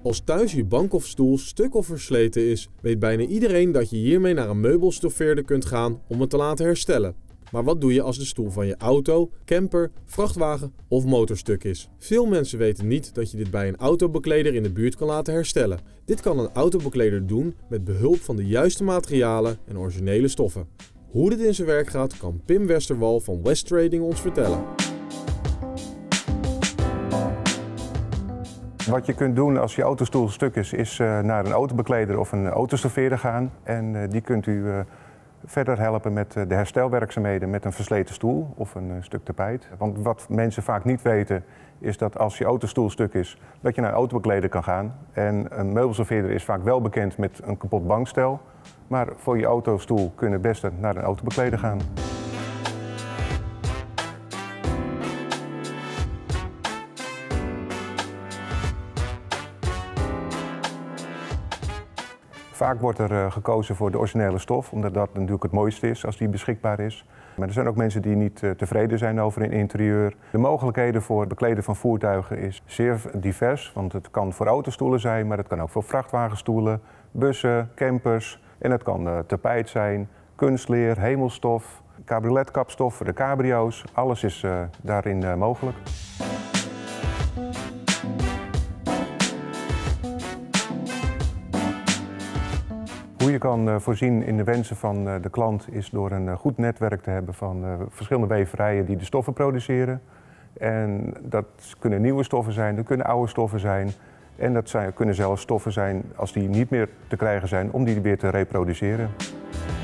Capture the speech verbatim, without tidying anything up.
Als thuis je bank of stoel stuk of versleten is, weet bijna iedereen dat je hiermee naar een meubelstoffeerder kunt gaan om het te laten herstellen. Maar wat doe je als de stoel van je auto, camper, vrachtwagen of motor stuk is? Veel mensen weten niet dat je dit bij een autobekleder in de buurt kan laten herstellen. Dit kan een autobekleder doen met behulp van de juiste materialen en originele stoffen. Hoe dit in zijn werk gaat, kan Pim Westerwal van West Trading ons vertellen. Wat je kunt doen als je autostoel stuk is, is uh, naar een autobekleder of een autostoffeerder gaan. En uh, die kunt u uh, verder helpen met uh, de herstelwerkzaamheden met een versleten stoel of een uh, stuk tapijt. Want wat mensen vaak niet weten is dat als je autostoel stuk is, dat je naar een autobekleder kan gaan. En een meubelstoffeerder is vaak wel bekend met een kapot bankstel. Maar voor je autostoel kun je het beste naar een autobekleder gaan. Vaak wordt er uh, gekozen voor de originele stof, omdat dat natuurlijk het mooiste is als die beschikbaar is. Maar er zijn ook mensen die niet uh, tevreden zijn over hun interieur. De mogelijkheden voor het bekleden van voertuigen is zeer divers, want het kan voor autostoelen zijn, maar het kan ook voor vrachtwagenstoelen, bussen, campers. En het kan uh, tapijt zijn, kunstleer, hemelstof, cabrioletkapstof voor de cabrio's. Alles is uh, daarin uh, mogelijk. Hoe je kan voorzien in de wensen van de klant is door een goed netwerk te hebben van verschillende weverijen die de stoffen produceren. En dat kunnen nieuwe stoffen zijn, dat kunnen oude stoffen zijn. En dat zijn, kunnen zelfs stoffen zijn als die niet meer te krijgen zijn om die weer te reproduceren.